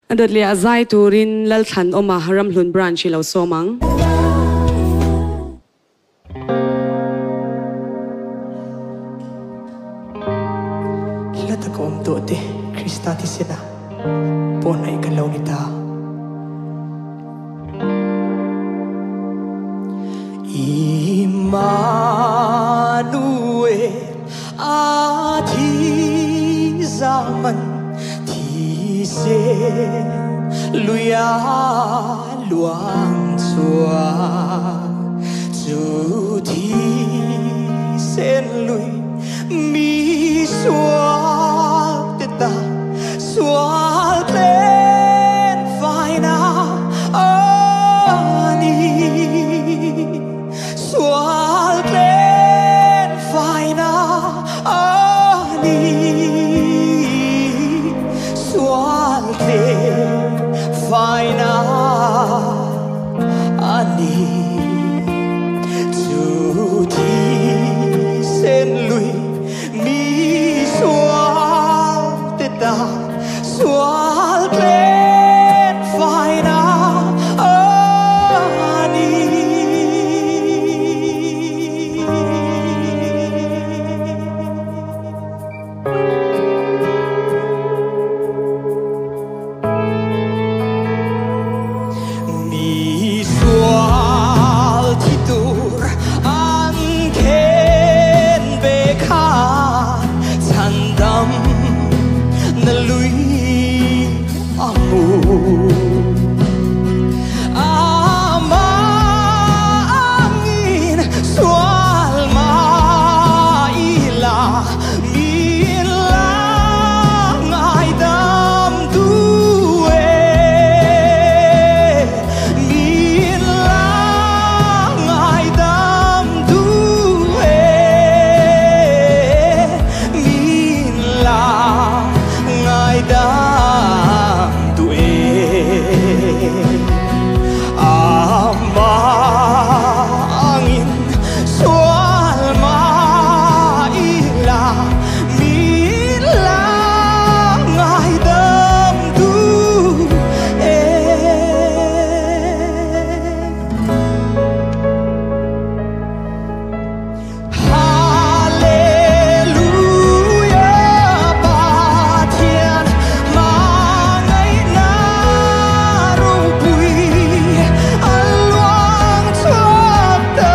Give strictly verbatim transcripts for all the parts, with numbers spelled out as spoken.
Adot lia zai turin lal than oma haram hlun branch lo somang. Lata ko om to te Krista ti sila ponay kalaw nita. Immanuel ati zaman thi se luya luang chua chu thi sen lui mi sual te ta sual ten phai na ani sual ten phai na ani sual ten phai na ani chu thi sen lui mi sual te ta sual ten phai na ani mi sual thi tur an khen về kha chan dam na lui amu ama angin sual ma ila min la ngai dam duwe min la ngai dam duwe min la ngai dam duwe ama angin sual ma ila min la ngai dam duwe Hallelujah ba thiên ma ngày na ru bui an loang chuak tơ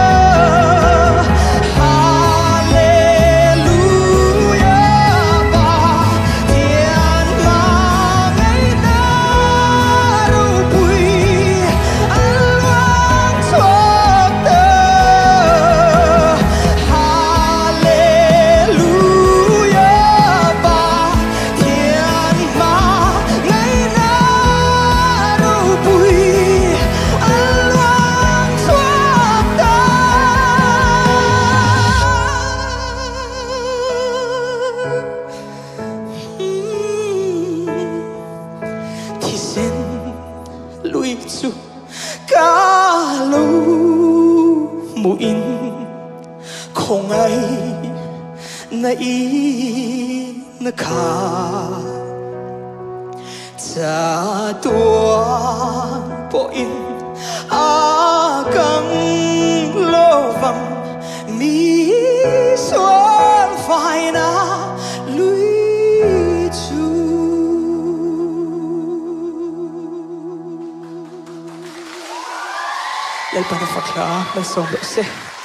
Hallelujah ba thiên ma ngày na ru bui an loang chuak tơ Hallelujah ba thiên ma ngày na ru bui an loang chuak tơ thì sen lui chu ca lu mu in không ai na i na kha cha tua po in a căng lo vang mi xuân phai na lui chu Lal pa na fakla, lal song se.